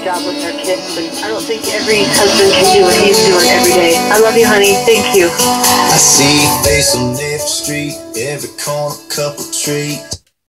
job with our kids, and I don't think every husband can do what he's doing every day. I love you, honey. Thank you. I see your face on every street, every corner, couple trees.